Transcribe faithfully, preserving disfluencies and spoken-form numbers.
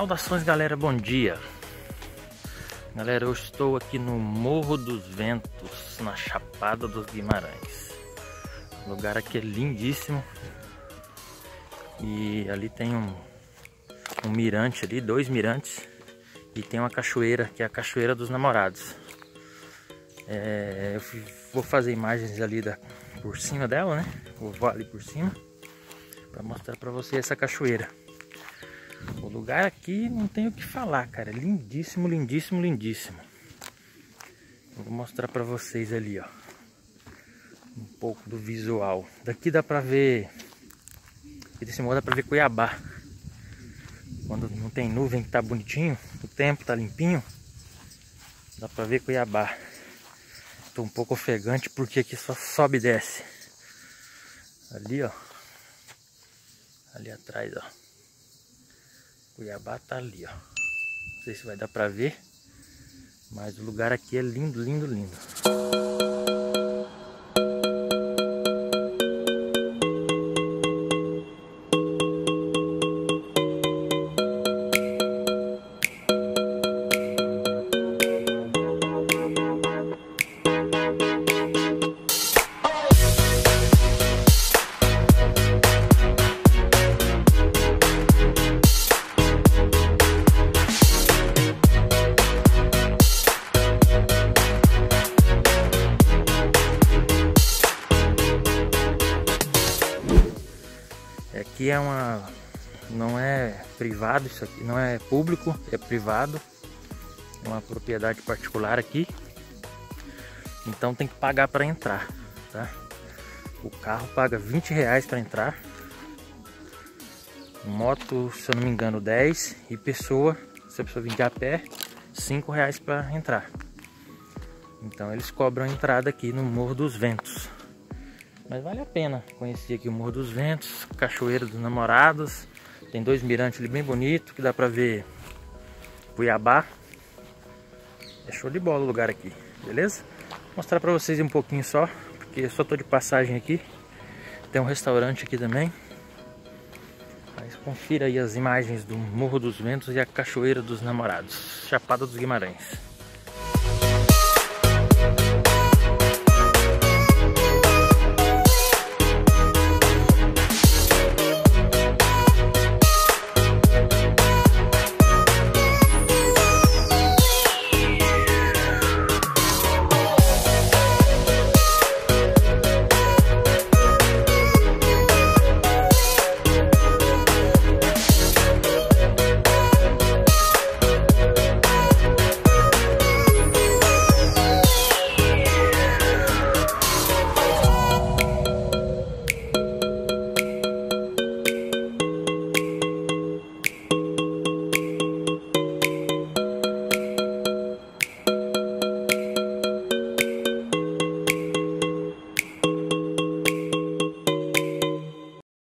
Saudações, galera, bom dia. Galera, eu estou aqui no Morro dos Ventos, na Chapada dos Guimarães. O lugar aqui é lindíssimo. E ali tem um, um mirante ali, dois mirantes. E tem uma cachoeira, que é a Cachoeira dos Namorados. É, eu vou fazer imagens ali da, por cima dela, né? Vou ali por cima para mostrar para você essa cachoeira. O lugar aqui não tem o que falar, cara. Lindíssimo, lindíssimo, lindíssimo. Vou mostrar para vocês ali, ó, um pouco do visual. Daqui dá para ver, aqui desse modo dá para ver Cuiabá. Quando não tem nuvem, que tá bonitinho, o tempo tá limpinho, dá para ver Cuiabá. Tô um pouco ofegante porque aqui só sobe e desce. Ali, ó, ali atrás, ó, Cuiabá tá ali, ó. Não sei se vai dar pra ver, mas o lugar aqui é lindo, lindo, lindo. Aqui é uma, não é privado, isso aqui não é público, é privado, é uma propriedade particular aqui, então tem que pagar para entrar, tá? O carro paga vinte reais para entrar, moto, se eu não me engano, dez, e pessoa, se a pessoa vir de a pé, cinco reais para entrar. Então eles cobram a entrada aqui no Morro dos Ventos. Mas vale a pena conhecer aqui o Morro dos Ventos, Cachoeira dos Namorados. Tem dois mirantes ali bem bonitos, que dá pra ver Cuiabá. É show de bola o lugar aqui, beleza? Vou mostrar pra vocês um pouquinho só, porque eu só tô de passagem aqui. Tem um restaurante aqui também. Mas confira aí as imagens do Morro dos Ventos e a Cachoeira dos Namorados, Chapada dos Guimarães.